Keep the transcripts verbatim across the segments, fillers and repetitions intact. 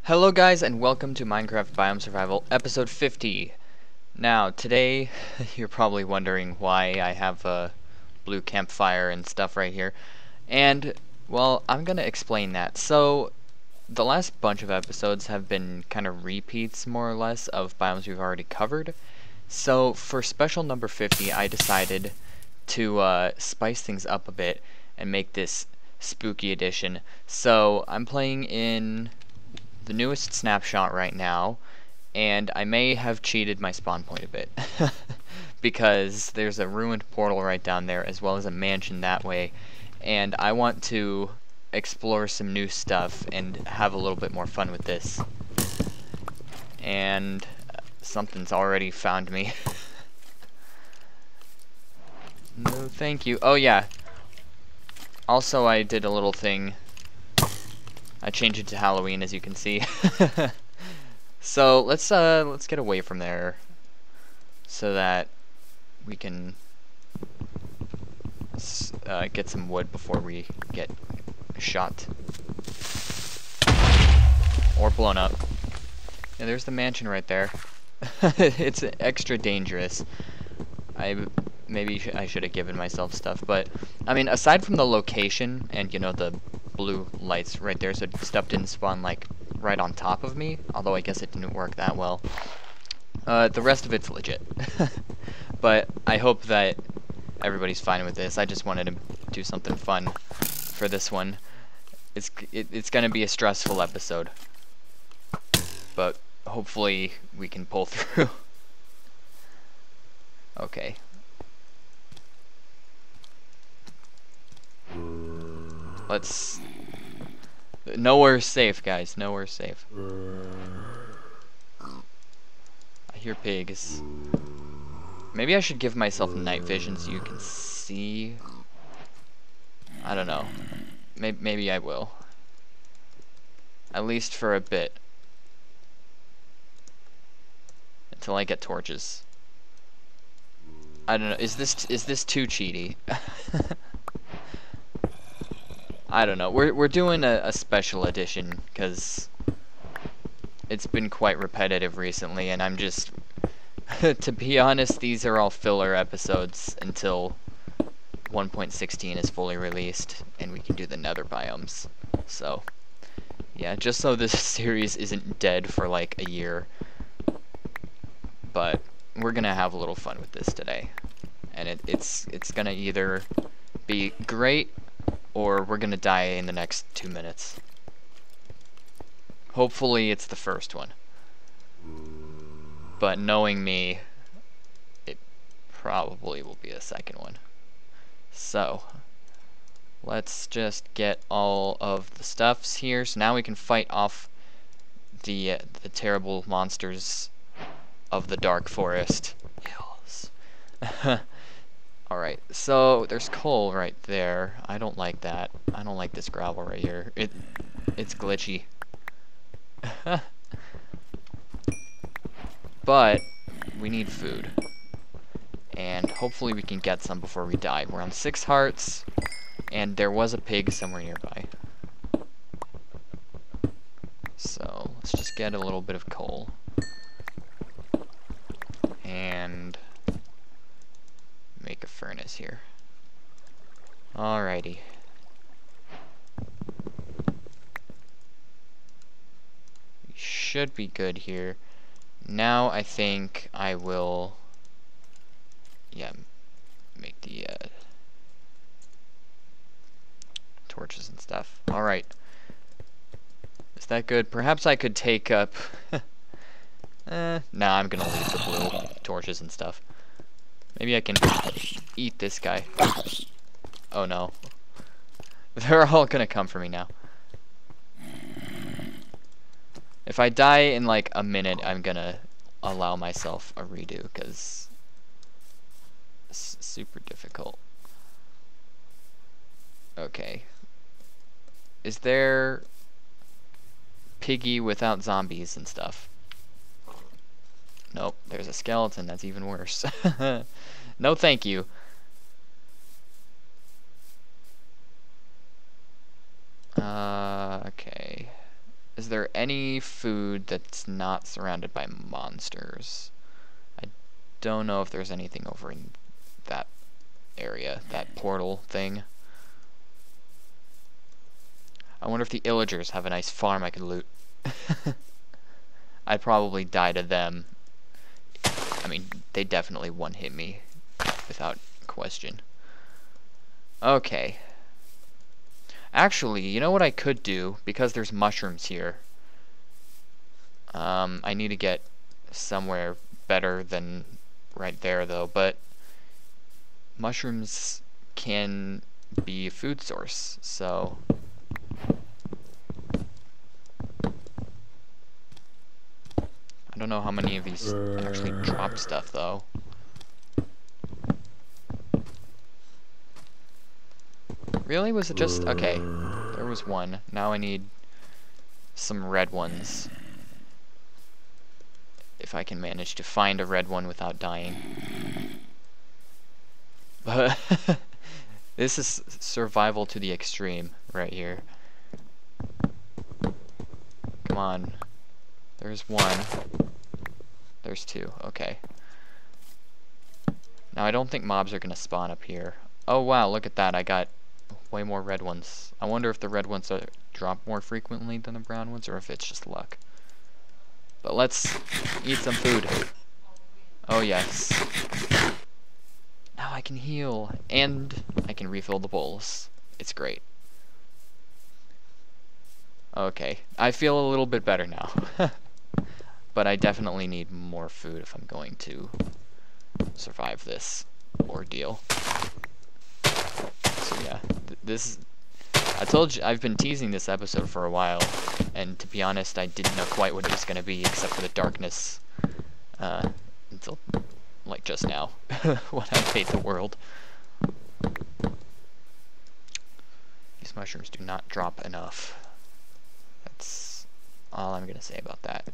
Hello guys and welcome to Minecraft Biome Survival episode fifty. Now today you're probably wondering why I have a blue campfire and stuff right here, and well, I'm gonna explain that. So the last bunch of episodes have been kind of repeats more or less of biomes we've already covered. So for special number fifty I decided to uh, spice things up a bit and make this spooky edition. So I'm playing in the newest snapshot right now, and I may have cheated my spawn point a bit because there's a ruined portal right down there as well as a mansion that way, and I want to explore some new stuff and have a little bit more fun with this. And uh, something's already found me. No thank you. Oh yeah, also I did a little thing. I changed it to Halloween, as you can see. So let's uh let's get away from there so that we can uh, get some wood before we get shot or blown up. And there's the mansion right there. It's extra dangerous. I maybe sh I should have given myself stuff, but I mean, aside from the location and you know the blue lights right there, so stuff didn't spawn like right on top of me, although I guess it didn't work that well. Uh, the rest of it's legit. But I hope that everybody's fine with this. I just wanted to do something fun for this one. It's it, it's gonna be a stressful episode, but hopefully we can pull through. Okay. Let's... Nowhere's safe, guys. Nowhere's safe. I hear pigs. Maybe I should give myself night vision so you can see. I don't know. Maybe, maybe I will. At least for a bit. Until I get torches. I don't know. Is this is this too cheaty? I don't know. We're we're doing a, a special edition because it's been quite repetitive recently, and I'm just, to be honest, these are all filler episodes until one point sixteen is fully released and we can do the nether biomes. So, yeah, just so this series isn't dead for like a year. But we're gonna have a little fun with this today, and it, it's it's gonna either be great or we're gonna die in the next two minutes. Hopefully it's the first one, but knowing me, it probably will be a second one. So let's just get all of the stuffs here, so now we can fight off the uh, the terrible monsters of the dark forest hills. Alright, so there's coal right there. I don't like that. I don't like this gravel right here. It it's glitchy. But we need food. And hopefully we can get some before we die. We're on six hearts, and there was a pig somewhere nearby. So let's just get a little bit of coal. And make a furnace here. Alrighty. We should be good here. Now I think I will, yeah, make the uh, torches and stuff. Alright. Is that good? Perhaps I could take up... Eh, nah, I'm gonna leave the blue torches and stuff. Maybe I can eat this guy. Oh no. They're all gonna come for me now. If I die in like a minute, I'm gonna allow myself a redo, because it's super difficult. Okay. Is there piggy without zombies and stuff? Nope, there's a skeleton. That's even worse. No thank you. Uh, okay. Is there any food that's not surrounded by monsters? I don't know if there's anything over in that area, that portal thing. I wonder if the illagers have a nice farm I could loot. I'd probably die to them. I mean, they definitely one-hit me, without question. Okay. Actually, you know what I could do? Because there's mushrooms here. Um, I need to get somewhere better than right there, though. But mushrooms can be a food source, so... I don't know how many of these actually drop stuff, though. Really? Was it just... Okay. There was one. Now I need some red ones. If I can manage to find a red one without dying. But this is survival to the extreme right here. Come on. There's one. There's two. Okay. Now I don't think mobs are gonna spawn up here. Oh wow, look at that. I got way more red ones. I wonder if the red ones are drop more frequently than the brown ones, or if it's just luck. But let's eat some food. Oh yes. Now I can heal, and I can refill the bowls. It's great. Okay, I feel a little bit better now. But I definitely need more food if I'm going to survive this ordeal. So yeah, th this... I told you, I've been teasing this episode for a while, and to be honest, I didn't know quite what it was going to be, except for the darkness, uh, until, like, just now, when I made the world. These mushrooms do not drop enough. That's all I'm going to say about that.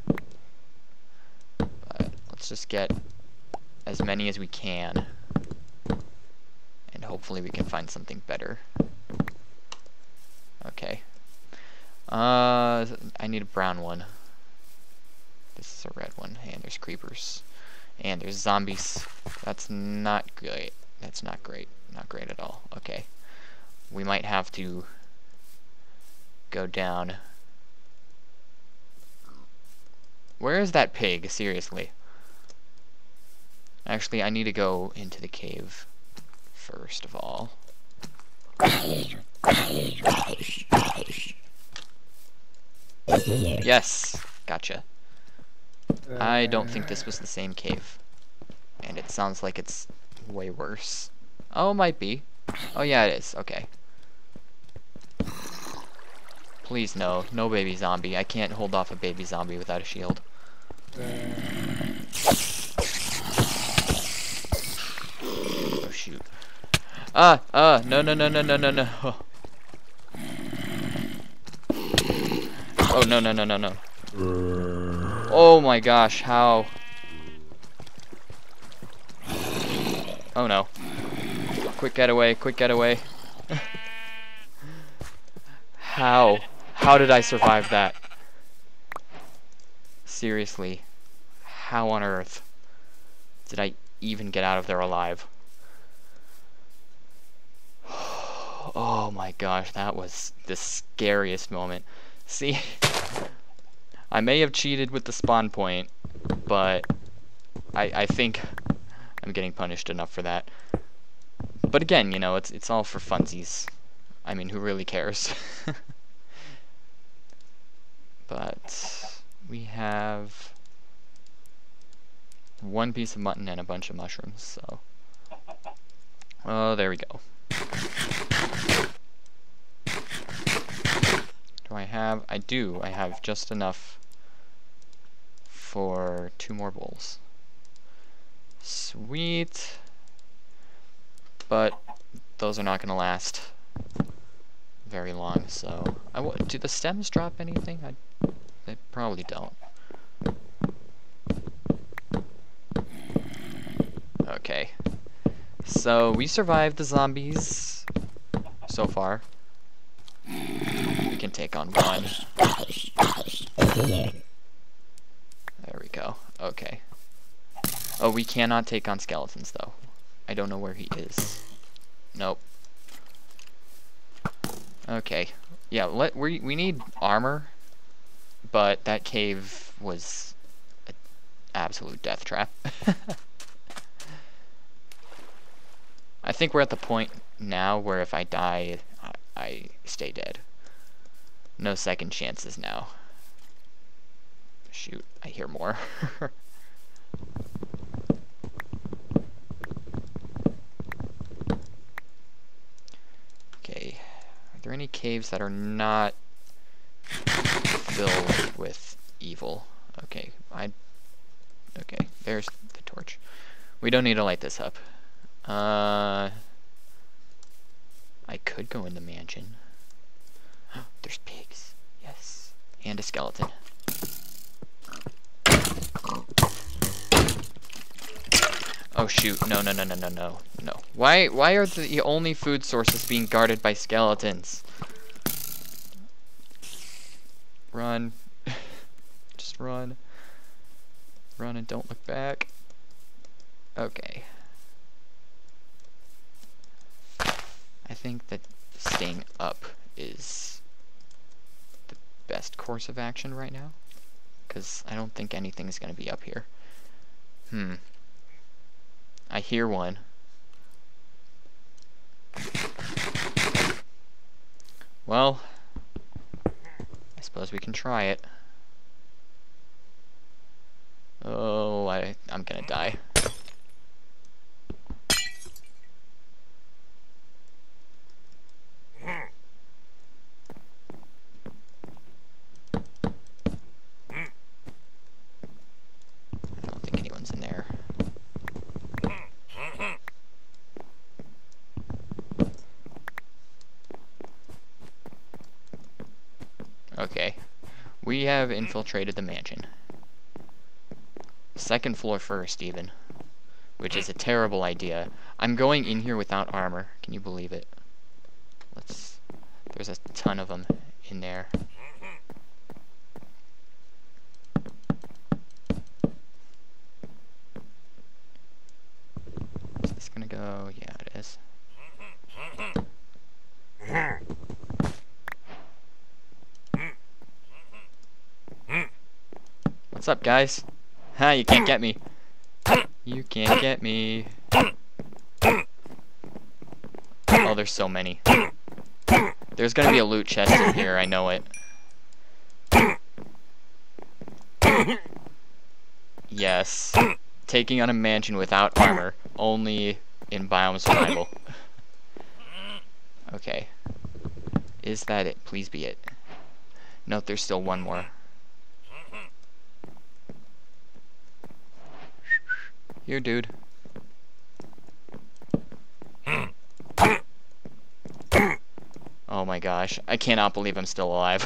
But let's just get as many as we can, and hopefully we can find something better. Okay. Uh, I need a brown one. This is a red one, and there's creepers. And there's zombies. That's not great. That's not great. Not great at all. Okay. We might have to go down. Where is that pig? Seriously. Actually, I need to go into the cave first of all. Yes, gotcha. I don't think this was the same cave. And it sounds like it's way worse. Oh, it might be. Oh yeah, it is. Okay. Please no. No baby zombie. I can't hold off a baby zombie without a shield. Oh shoot. Ah! Ah! No, no, no, no, no, no, no. Oh. Oh, no, no, no, no, no. Oh my gosh, how? Oh no. Quick getaway, quick getaway. How? How did I survive that? Seriously. How on earth did I even get out of there alive? Oh my gosh, that was the scariest moment. See, I may have cheated with the spawn point, but I, I think I'm getting punished enough for that. But again, you know, it's it's all for funsies. I mean, who really cares? But we have one piece of mutton and a bunch of mushrooms, so... Oh, there we go. Do I have... I do. I have just enough for two more bowls. Sweet. But those are not going to last very long, so... I w do the stems drop anything? I, they probably don't. Okay. So, we survived the zombies so far. We can can take on one. There we go. Okay. Oh, we cannot take on skeletons, though. I don't know where he is. Nope. Okay. Yeah, let we we need armor, but that cave was an absolute death trap. I think we're at the point now where if I die, I, I stay dead. No second chances now. Shoot, I hear more. Okay, are there any caves that are not filled with evil? Okay, I... Okay, there's the torch. We don't need to light this up. Uh... I could go in the mansion. There's pigs. Yes. And a skeleton. Oh shoot, no, no, no, no, no, no, no. Why, why are the only food sources being guarded by skeletons? Run. Just run. Run and don't look back. Okay. I think that staying up is the best course of action right now, because I don't think anything's going to be up here. Hmm. I hear one. Well, I suppose we can try it. Oh, I, I'm gonna die. I don't think anyone's in there. Okay, we have infiltrated the mansion. Second floor first, even. Which is a terrible idea. I'm going in here without armor. Can you believe it? Let's... There's a ton of them in there. Is this gonna go? Yeah, it is. What's up, guys? Ha, you can't get me. You can't get me. Oh, there's so many. There's gonna be a loot chest in here, I know it. Yes. Taking on a mansion without armor, only in Biome Survival. Okay. Is that it? Please be it. Note there's still one more. Here, dude. Oh my gosh, I cannot believe I'm still alive.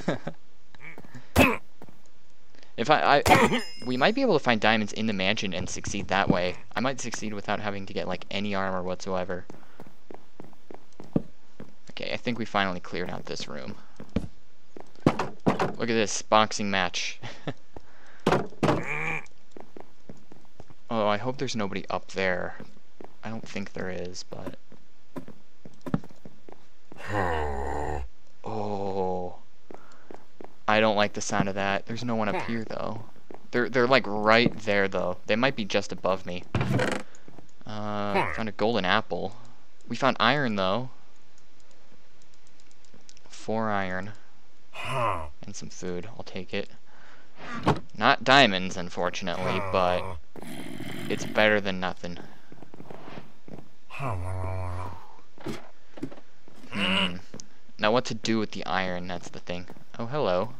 If I, I, we might be able to find diamonds in the mansion and succeed that way. I might succeed without having to get like any armor whatsoever. Okay, I think we finally cleared out this room. Look at this boxing match. Oh, I hope there's nobody up there. I don't think there is, but... Oh... I don't like the sound of that. There's no one up here, though. They're, they're like, right there, though. They might be just above me. Uh, found a golden apple. We found iron, though. Four iron. And some food. I'll take it. Not diamonds, unfortunately, but... it's better than nothing. Hmm. Now what to do with the iron, that's the thing. Oh, hello.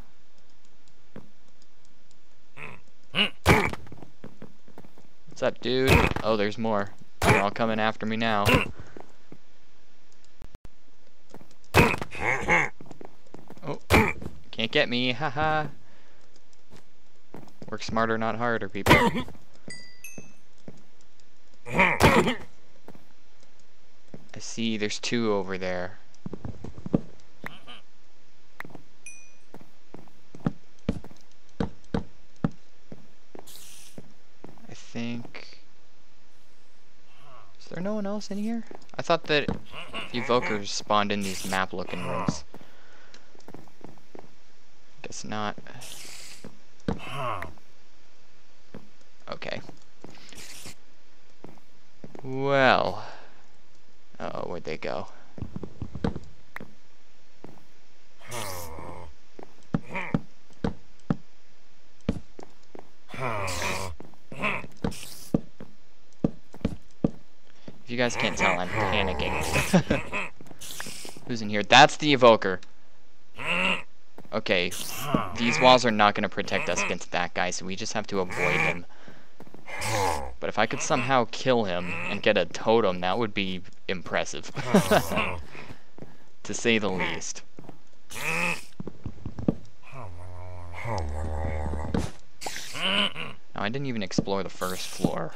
What's up, dude? Oh, there's more. They're all coming after me now. Oh, can't get me, haha. Work smarter, not harder, people. I see there's two over there. there no one else in here? I thought that evokers spawned in these map-looking rooms. Guess not. Okay. Well. Uh-oh, where'd they go? If you guys can't tell, I'm panicking. Who's in here? That's the evoker. Okay, these walls are not going to protect us against that guy, so we just have to avoid him. But if I could somehow kill him and get a totem, that would be impressive. To say the least. Now, I didn't even explore the first floor.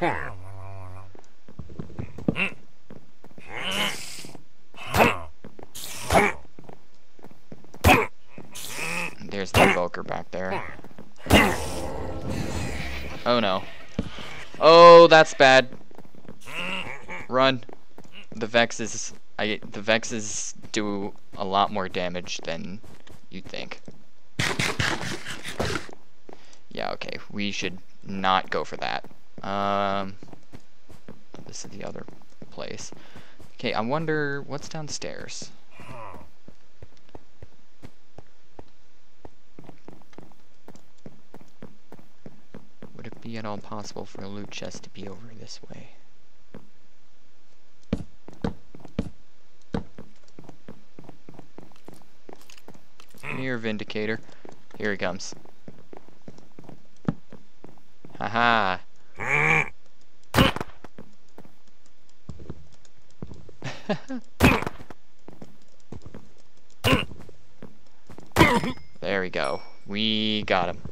There's the evoker back there. Oh no. Oh, that's bad. Run. The Vexes, I, the Vexes do a lot more damage than you'd think. Yeah, okay. We should not go for that. Um, this is the other place. Okay, I wonder what's downstairs. Would it be at all possible for a loot chest to be over this way? Come here, Vindicator. Here he comes. Haha. There we go. We got him.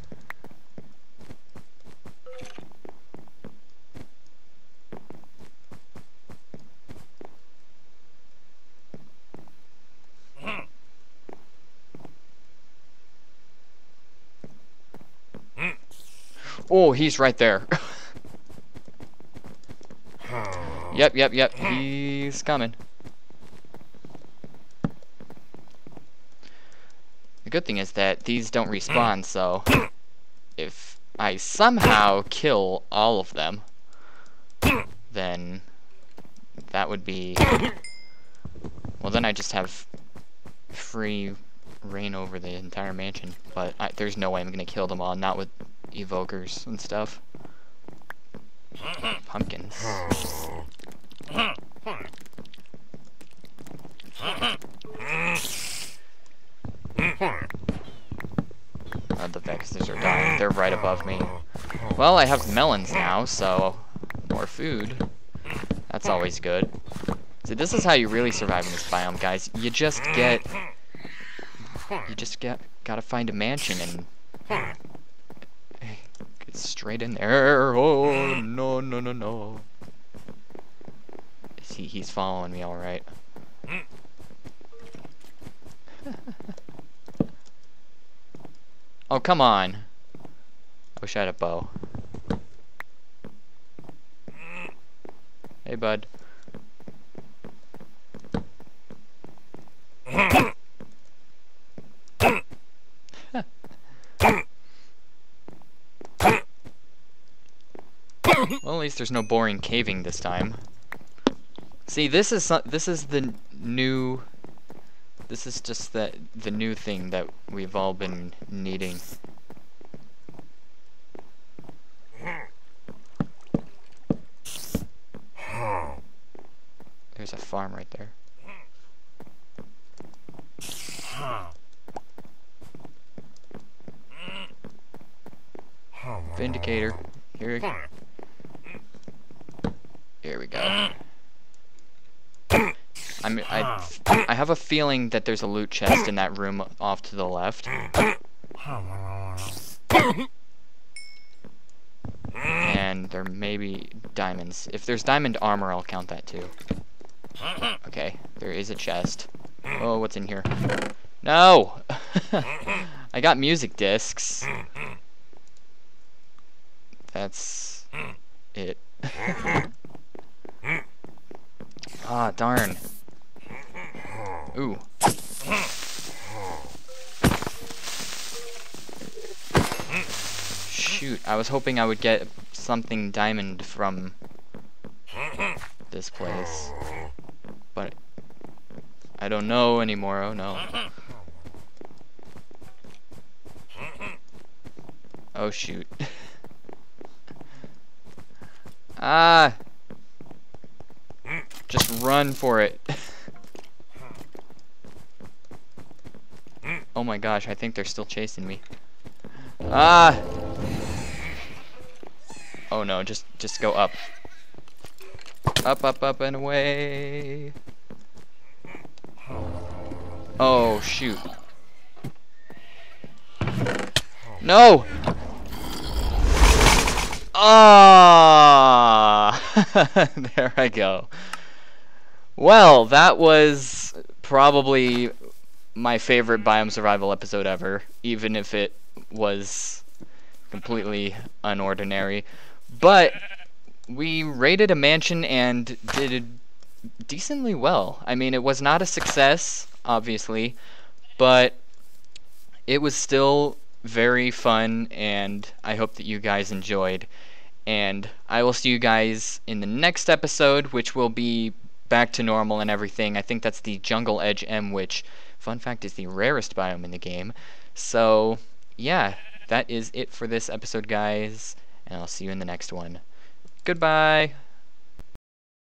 Oh, he's right there. Yep, yep, yep. He's coming. The good thing is that these don't respawn, so if I somehow kill all of them, then that would be... Well, then I just have free reign over the entire mansion. But I, there's no way I'm gonna kill them all, not with evokers and stuff. Pumpkins. Uh, the Vexes are dying. They're right above me. Well, I have melons now, so more food. That's always good. See, this is how you really survive in this biome, guys. You just get... You just get... Gotta find a mansion and... Get straight in there. Oh, no, no, no, no. He, he's following me, alright. Oh, come on. I wish I had a bow. Hey, bud. Well, at least there's no boring caving this time. See, this is this is the new. This is just the the new thing that we've all been needing. There's a farm right there. Vindicator. Here we go. Here we go. I'm, I, I have a feeling that there's a loot chest in that room off to the left. And there may be diamonds. If there's diamond armor, I'll count that too. Okay, there is a chest. Oh, what's in here? No! I got music discs. That's it. Ah, darn. Ooh. Shoot, I was hoping I would get something diamond from this place. But I don't know anymore, oh no. Oh shoot. Ah! Just run for it. Oh my gosh, I think they're still chasing me. Ah! Oh no, just just go up. Up, up, up, and away. Oh, shoot. No! Ah! There I go. Well, that was probably my favorite Biome Survival episode ever, even if it was completely unordinary. But we raided a mansion and did decently well. I mean, it was not a success, obviously, but it was still very fun, and I hope that you guys enjoyed. And I will see you guys in the next episode, which will be back to normal and everything. I think that's the Jungle Edge M, which, fun fact, is the rarest biome in the game. So, yeah, that is it for this episode, guys, and I'll see you in the next one. Goodbye!